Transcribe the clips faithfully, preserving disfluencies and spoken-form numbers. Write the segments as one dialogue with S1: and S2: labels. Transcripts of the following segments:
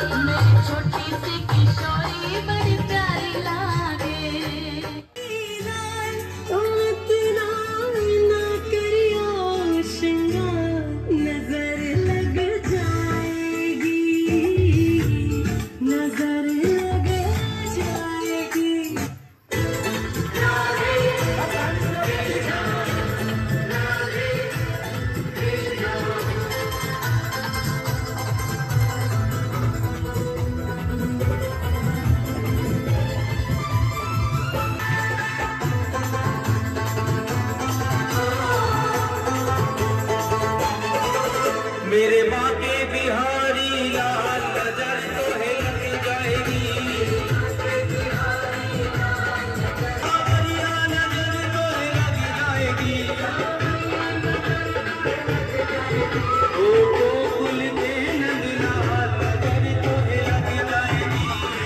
S1: मेरे बाके बिहारी लाल नजर तो है लग जाएगी, हमारी नजर तो है लग जाएगी, ओ गोकुल के नंदलाल नजर तो है लग जाएगी।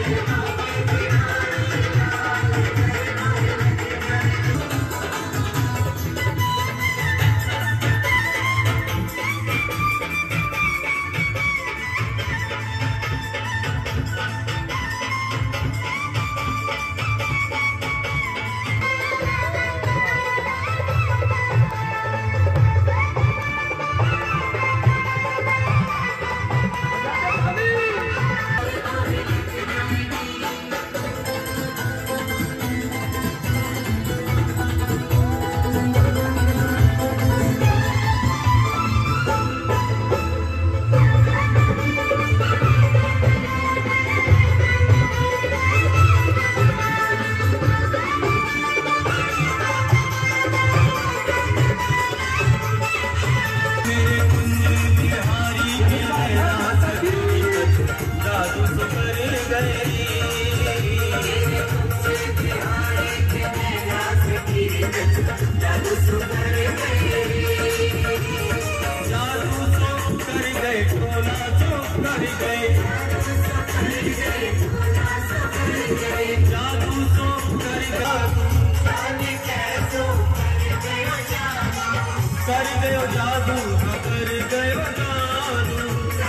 S1: कर गयो जादू कर गयो जादू,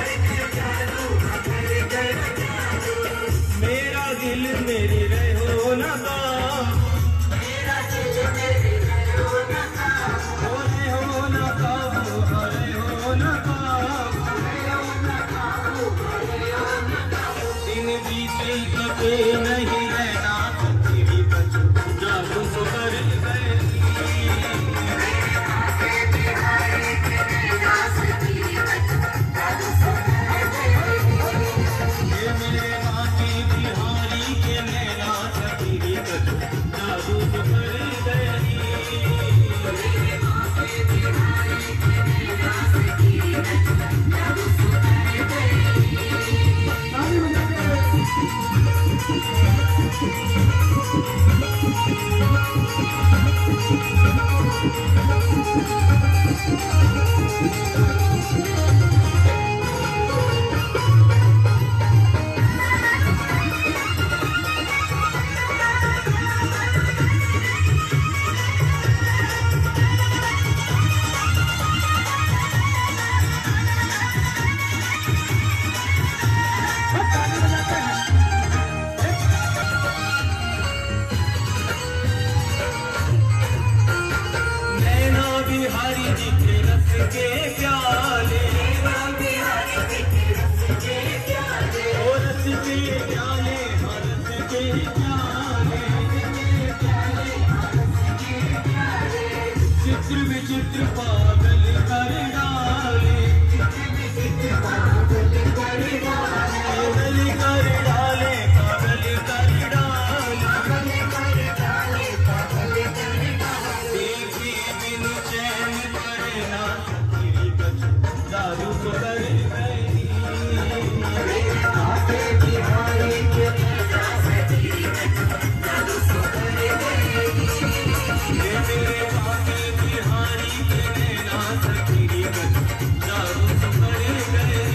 S1: मेरा दिल मेरी रहो न काम, मेरा दिल मेरी रहो न काम, होरे हो न काबू हरे हो न काबू, दिन बीते कभी नहीं रहना तेरी बचू जादू कर गए। बिहारी जी के रस के प्याले, ओ रस के प्याले, रस के प्याले, चित्र विचित्र पागल कर डाले, पागल कर डाले, पागल कर डाले, देखी बिन चैन करना तेरी कछु दारू तो कर गई। बिहारी के जादू तो कर गई, मेरे बाके बिहारी के नैना तेरी कछु जादू तो कर गई।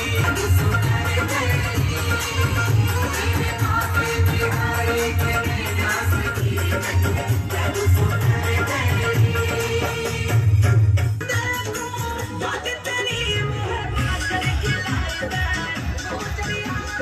S1: मेरे बाके बिहारी के नैना तेरी कछु जादू तो कर गई। What did the name of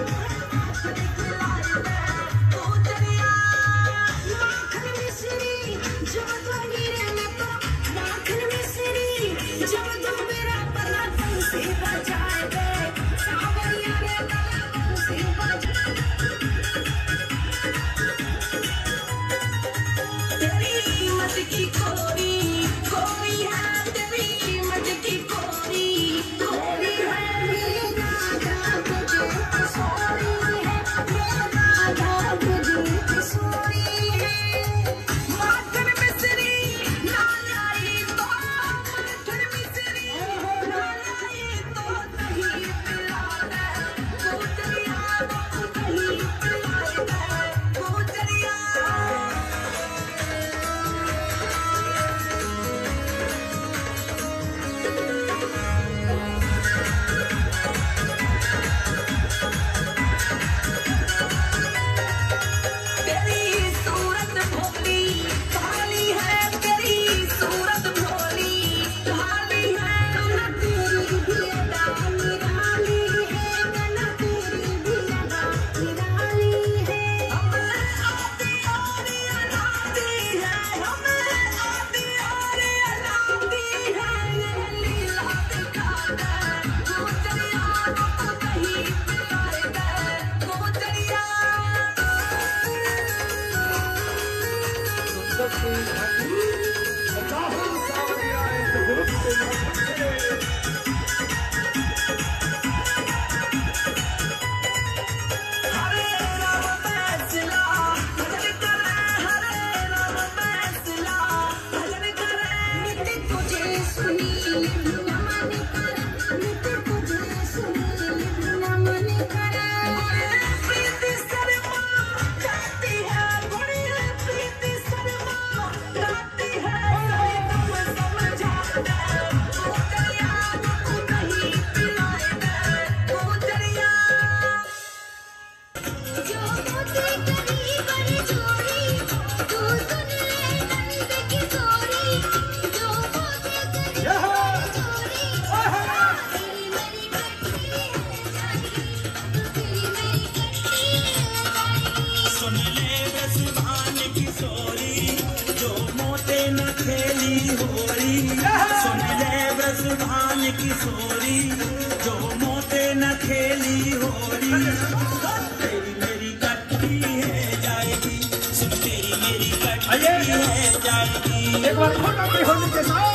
S1: किशोरी जो मोटे न खेली होरी तेरी मेरी कट्टी है जाएगी सुन तेरी मेरी कट्टी है जाएगी एक बार छोटा भी होने के साथ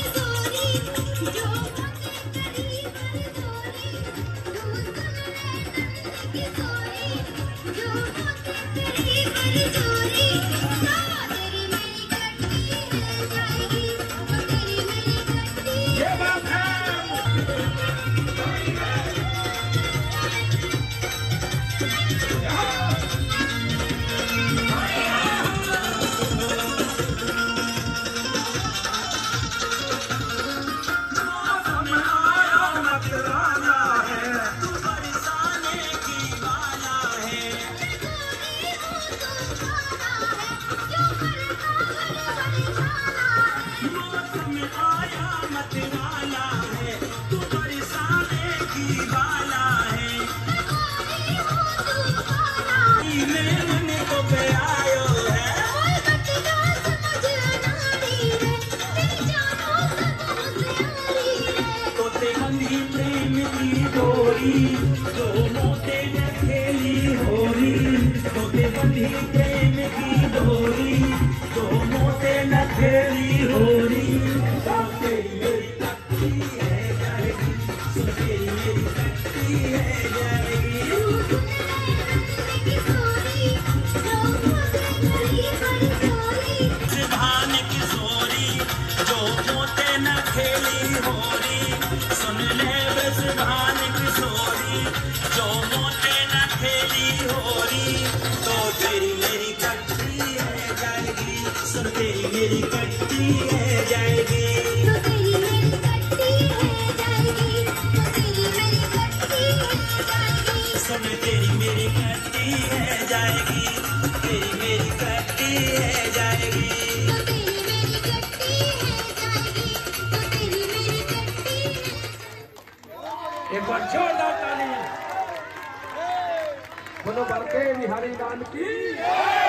S1: जो मोटे न खेली होरी तोते बंधी प्रेम की डोरी जो मोटे न खेली होरी तेरी मेरी कट्टी है जाएगी सुन तेरी मेरी कट्टी है जाएगी भान किशोरी जो मोटे न खेली होरी सुन ले बस भान किशोरी जो मोटे न खेली होरी तो तेरी मेरी कट्टी है जाएगी सुन तेरी मेरी कट्टी है जाएगी तो तेरी मेरी कट्टी है जाएगी तो तेरी मेरी कट्टी है जाएगी सुन तेरी मेरी कट्टी है जाएगी तेरी मेरी कट्टी है जाएगी तो तेरी मेरी कट्टी है जाएगी तो तेरी मेरी कट्टी है। एक बार जोरदार ताली बोलो बरके बिहारी लाल की।